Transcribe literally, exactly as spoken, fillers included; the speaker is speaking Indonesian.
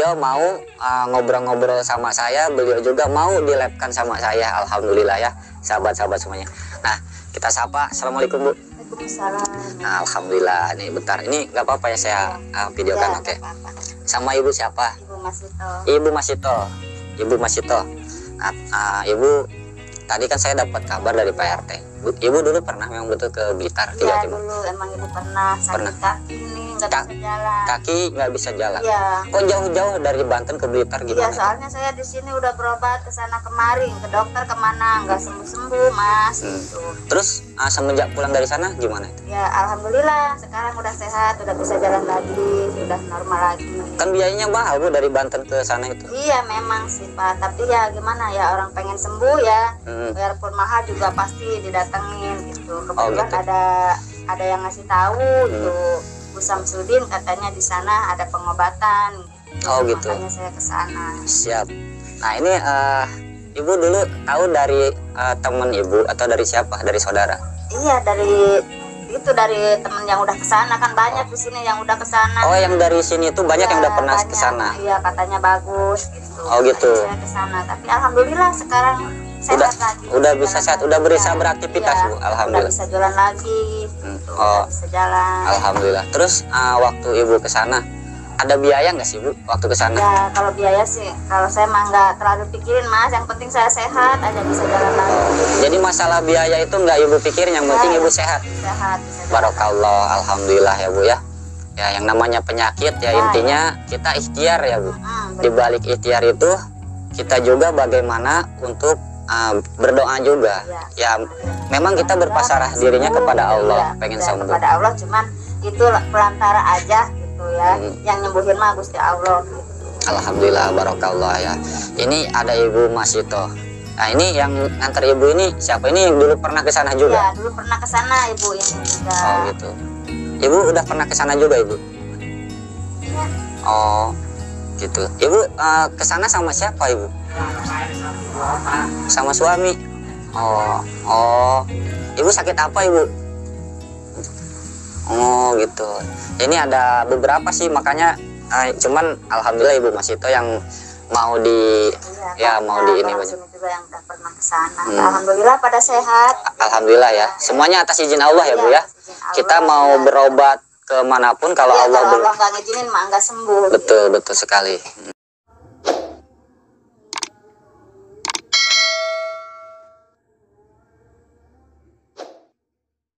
beliau mau uh, ngobrol-ngobrol sama saya, beliau juga mau dilabkan sama saya. Alhamdulillah ya, sahabat-sahabat semuanya. Nah, kita sapa. Assalamualaikum, Bu. Waalaikumsalam. Nah, alhamdulillah. Nih, bentar. Ini nggak apa-apa ya saya uh, videokan, Ya, oke? nggak apa-apa. Sama Ibu siapa? Ibu Masito. Ibu Masito. Ibu Masito. Nah, uh, Ibu, tadi kan saya dapat kabar dari Pak R T. Bu, Ibu dulu pernah memang betul ke Blitar, ke Jawa Iya Timur? dulu emang ibu pernah sakit Pernah. kaki nih nggak Ka- bisa jalan. Kaki nggak bisa jalan. Iya. Kok jauh-jauh dari Banten ke Blitar Iya gimana? soalnya saya di sini udah berobat ke sana kemari, ke dokter kemana nggak sembuh-sembuh mas. Hmm. Gitu. Terus uh, semenjak pulang dari sana gimana itu? Ya alhamdulillah sekarang udah sehat, udah bisa jalan lagi, udah normal lagi. Kan biayanya mahal, Bu, dari Banten ke sana itu. Iya memang sih Pak, tapi ya gimana ya, orang pengen sembuh ya, Hmm. biarpun mahal juga pasti didatengin gitu. Kebetulan gitu. ada ada yang ngasih tahu itu Bu Samsudin katanya di sana ada pengobatan. Gitu. Oh, gitu. Makanya saya ke sana. Siap. Nah ini uh, Ibu dulu tahu dari uh, teman Ibu atau dari siapa? Dari saudara? Iya dari itu dari temen yang udah kesana kan banyak di sini yang udah kesana. Oh, yang dari sini tuh banyak yang Iya, udah pernah banyak. ke sana. Iya katanya bagus gitu. Oh, gitu. Makanya saya ke sana, tapi alhamdulillah sekarang sehat Udah lagi. udah bisa Jalan sehat, lagi. udah bisa Iya, beraktivitas, iya, Bu. Alhamdulillah. Udah bisa jalan lagi. Hmm. Gitu, Oh, udah bisa jalan. alhamdulillah. Terus uh, waktu Ibu ke sana ada biaya nggak sih, Bu, waktu ke sana? Ya kalau biaya sih, kalau saya mah nggak terlalu pikirin mas, yang penting saya sehat aja bisa jalan lagi. Oh, jadi masalah biaya itu nggak Ibu pikirin, yang penting Ya, Ibu sehat. Sehat bisa jalan. Barokallah, alhamdulillah ya, Bu ya. Ya, yang namanya penyakit ya, Ya, intinya kita ikhtiar ya, Bu. Hmm, Di balik ikhtiar itu kita juga bagaimana untuk uh, berdoa juga. Ya, memang kita berpasrah dirinya kepada Allah, Iya, pengen ya, sembuh. kepada Allah, cuman itu pelantara aja gitu ya. Hmm. Yang nyembuhin mah Gusti Allah gitu. Alhamdulillah, barokallah ya. Ini ada Ibu Masito. Nah, ini yang nganter Ibu ini siapa? Ini yang dulu pernah ke sana Ya juga? dulu pernah ke sana ibu ini juga. Oh, gitu. Ibu udah pernah ke sana juga, Ibu? Iya. Oh, gitu. Ibu uh, ke sana sama siapa, Ibu? Sama suami. Oh, oh. Ibu sakit apa, Ibu? Oh, gitu. Ini ada beberapa sih, makanya uh, cuman alhamdulillah Ibu Masito yang mau di ya Iya, mau karena di ini orang banyak. sini juga yang udah pernah ke sana. Hmm. Alhamdulillah pada sehat. Alhamdulillah ya. Semuanya atas izin Allah ya, Bu ya. Iya, atas izin Allah, Kita mau iya. berobat kemanapun kalau Iya, Allah kalau ber- Allah nggak ngizinin mah nggak sembuh. betul betul sekali.